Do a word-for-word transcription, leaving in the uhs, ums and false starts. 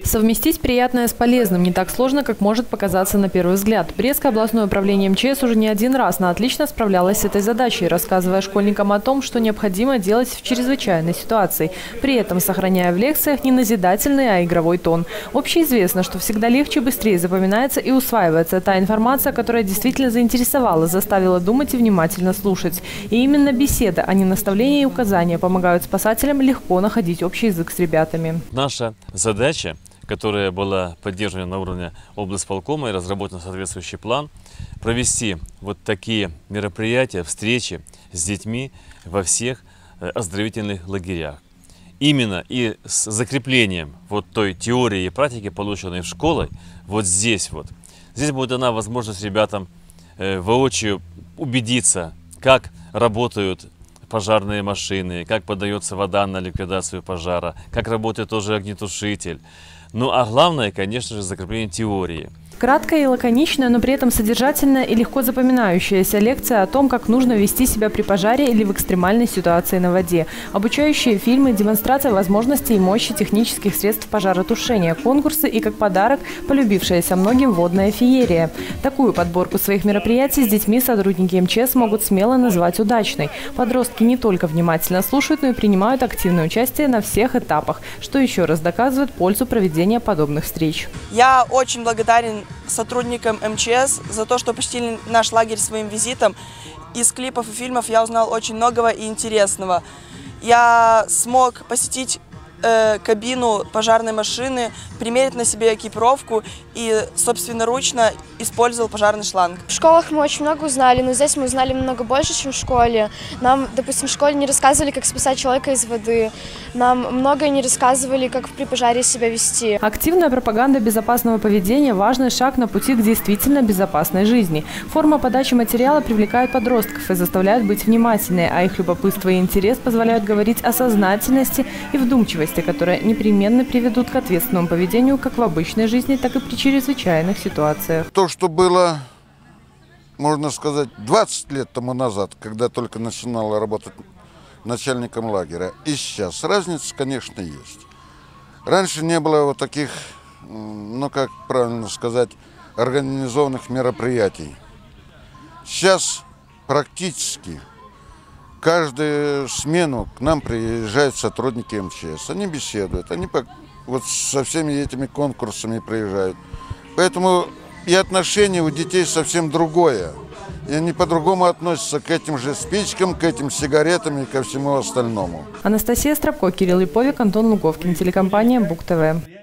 Совместить приятное с полезным не так сложно, как может показаться на первый взгляд. Брестское областное управление эм че эс уже не один раз, но отлично справлялось с этой задачей, рассказывая школьникам о том, что необходимо делать в чрезвычайной ситуации, при этом сохраняя в лекциях не назидательный, а игровой тон. Общеизвестно, что всегда легче и быстрее запоминается и усваивается та информация, которая действительно заинтересовала, заставила думать и внимательно слушать. И именно беседа, а не наставления и указания, помогают спасателям легко находить общий язык с ребятами. Наша задача, которая была поддержана на уровне облсполкома и разработан соответствующий план, провести вот такие мероприятия, встречи с детьми во всех оздоровительных лагерях. Именно и с закреплением вот той теории и практики, полученной в школе, вот здесь вот. Здесь будет дана возможность ребятам э, воочию убедиться, как работают пожарные машины, как подается вода на ликвидацию пожара, как работает тоже огнетушитель. Ну а главное, конечно же, закрепление теории. Краткая и лаконичная, но при этом содержательная и легко запоминающаяся лекция о том, как нужно вести себя при пожаре или в экстремальной ситуации на воде. Обучающие фильмы, демонстрация возможностей и мощи технических средств пожаротушения, конкурсы и, как подарок, полюбившаяся многим водная феерия. Такую подборку своих мероприятий с детьми сотрудники эм че эс могут смело назвать удачной. Подростки не только внимательно слушают, но и принимают активное участие на всех этапах, что еще раз доказывает пользу проведения подобных встреч. Я очень благодарен сотрудникам эм че эс за то, что почтили наш лагерь своим визитом. Из клипов и фильмов я узнал очень многого и интересного. Я смог посетить э, кабину пожарной машины, примерить на себе экипировку и собственноручно использовал пожарный шланг. В школах мы очень много узнали, но здесь мы узнали много больше, чем в школе. Нам, допустим, в школе не рассказывали, как спасать человека из воды. Нам многое не рассказывали, как при пожаре себя вести. Активная пропаганда безопасного поведения – важный шаг на пути к действительно безопасной жизни. Форма подачи материала привлекает подростков и заставляет быть внимательнее, а их любопытство и интерес позволяют говорить о сознательности и вдумчивости, которые непременно приведут к ответственному поведению как в обычной жизни, так и при чрезвычайных ситуациях. То, что было, можно сказать, двадцать лет тому назад, когда только начинала работать начальником лагеря, и сейчас разница, конечно, есть. Раньше не было вот таких, ну как правильно сказать, организованных мероприятий. Сейчас практически каждую смену к нам приезжают сотрудники эм че эс. Они беседуют, они вот со всеми этими конкурсами приезжают. Поэтому и отношение у детей совсем другое. И они по-другому относятся к этим же спичкам, к этим сигаретам и ко всему остальному. Анастасия Стропко, Кирилл Липовик, Антон Луговкин, телекомпания Бук тэ вэ.